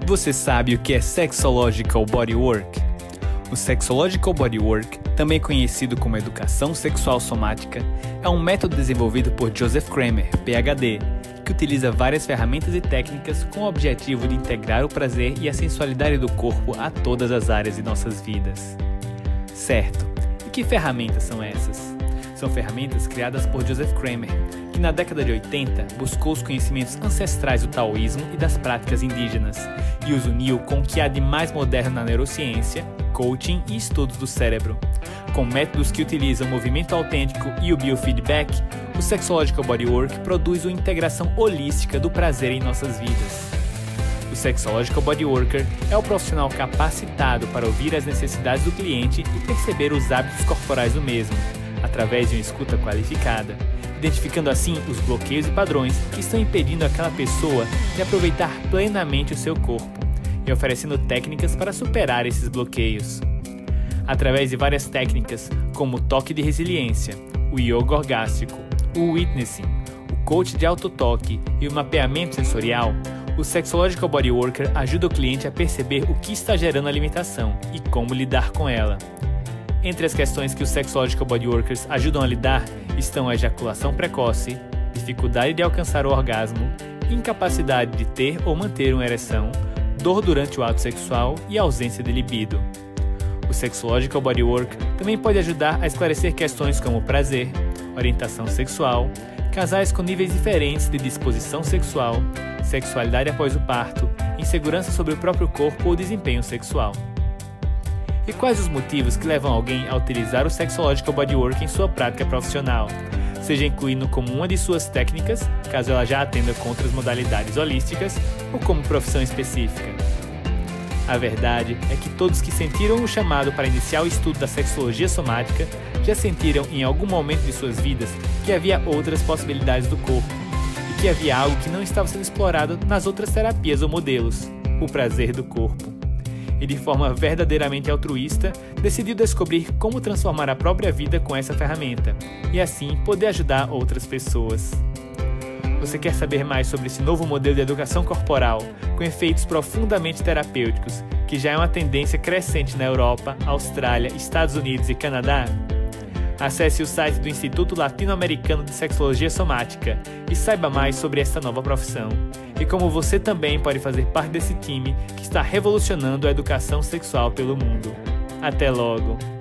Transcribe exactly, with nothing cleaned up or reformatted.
Você sabe o que é Sexological Bodywork? O Sexological Bodywork, também conhecido como Educação Sexual Somática, é um método desenvolvido por Joseph Kramer, P H D, que utiliza várias ferramentas e técnicas com o objetivo de integrar o prazer e a sensualidade do corpo a todas as áreas de nossas vidas. Certo, e que ferramentas são essas? São ferramentas criadas por Joseph Kramer, que na década de oitenta buscou os conhecimentos ancestrais do taoísmo e das práticas indígenas, e os uniu com o que há de mais moderno na neurociência, coaching e estudos do cérebro. Com métodos que utilizam o movimento autêntico e o biofeedback, o Sexological Bodywork produz uma integração holística do prazer em nossas vidas. O Sexological Bodyworker é o profissional capacitado para ouvir as necessidades do cliente e perceber os hábitos corporais do mesmo, através de uma escuta qualificada, identificando assim os bloqueios e padrões que estão impedindo aquela pessoa de aproveitar plenamente o seu corpo e oferecendo técnicas para superar esses bloqueios. Através de várias técnicas, como o toque de resiliência, o yoga orgástico, o witnessing, o coach de autotoque e o mapeamento sensorial, o Sexological Bodyworker ajuda o cliente a perceber o que está gerando a limitação e como lidar com ela. Entre as questões que os Sexological Bodyworkers ajudam a lidar estão a ejaculação precoce, dificuldade de alcançar o orgasmo, incapacidade de ter ou manter uma ereção, dor durante o ato sexual e ausência de libido. O Sexological Bodywork também pode ajudar a esclarecer questões como prazer, orientação sexual, casais com níveis diferentes de disposição sexual, sexualidade após o parto, insegurança sobre o próprio corpo ou desempenho sexual. E quais os motivos que levam alguém a utilizar o Sexological Bodywork em sua prática profissional, seja incluindo como uma de suas técnicas, caso ela já atenda com outras modalidades holísticas, ou como profissão específica? A verdade é que todos que sentiram o chamado para iniciar o estudo da sexologia somática já sentiram em algum momento de suas vidas que havia outras possibilidades do corpo e que havia algo que não estava sendo explorado nas outras terapias ou modelos, o prazer do corpo. E de forma verdadeiramente altruísta, decidiu descobrir como transformar a própria vida com essa ferramenta e assim poder ajudar outras pessoas. Você quer saber mais sobre esse novo modelo de educação corporal com efeitos profundamente terapêuticos, que já é uma tendência crescente na Europa, Austrália, Estados Unidos e Canadá? Acesse o site do Instituto Latino-Americano de Sexologia Somática e saiba mais sobre essa nova profissão e como você também pode fazer parte desse time que está revolucionando a educação sexual pelo mundo. Até logo!